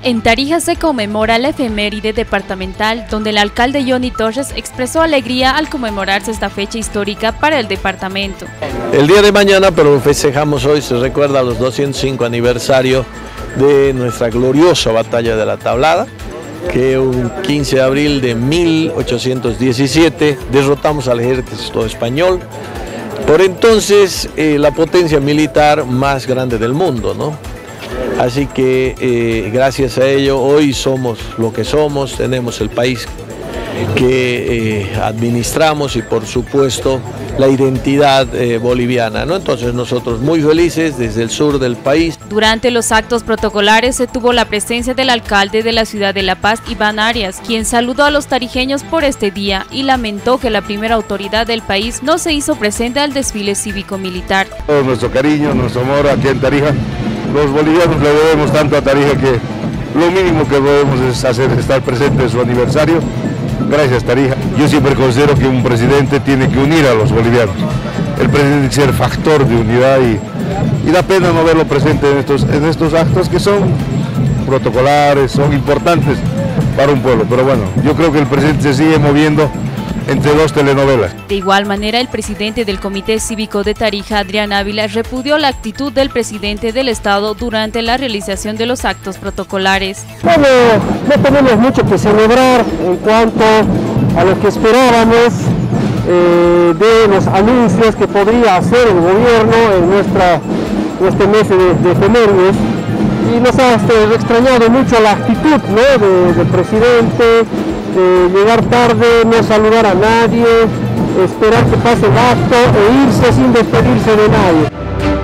En Tarija se conmemora la efeméride departamental, donde el alcalde Johnny Torres expresó alegría al conmemorarse esta fecha histórica para el departamento. El día de mañana, pero lo festejamos hoy, se recuerda los 205 aniversario de nuestra gloriosa batalla de la Tablada, que un 15 de abril de 1817 derrotamos al ejército español, por entonces la potencia militar más grande del mundo, ¿no? Así que gracias a ello hoy somos lo que somos, tenemos el país que administramos y por supuesto la identidad boliviana, ¿no? Entonces nosotros muy felices desde el sur del país. Durante los actos protocolares se tuvo la presencia del alcalde de la ciudad de La Paz, Iván Arias, quien saludó a los tarijeños por este día y lamentó que la primera autoridad del país no se hizo presente al desfile cívico-militar. Todo nuestro cariño, nuestro amor aquí en Tarija. Los bolivianos le debemos tanto a Tarija que lo mínimo que podemos es estar presente en su aniversario. Gracias, Tarija. Yo siempre considero que un presidente tiene que unir a los bolivianos. El presidente tiene que ser factor de unidad y da pena no verlo presente en estos actos que son protocolares, son importantes para un pueblo. Pero bueno, yo creo que el presidente se sigue moviendo entre dos telenovelas. De igual manera, el presidente del Comité Cívico de Tarija, Adrián Ávila, repudió la actitud del presidente del Estado durante la realización de los actos protocolares. Bueno, no tenemos mucho que celebrar en cuanto a lo que esperábamos de los anuncios que podría hacer el gobierno en este mes de efemérides. Y nos ha extrañado mucho la actitud, ¿no?, del presidente, llegar tarde, no saludar a nadie, esperar que pase el acto e irse sin despedirse de nadie.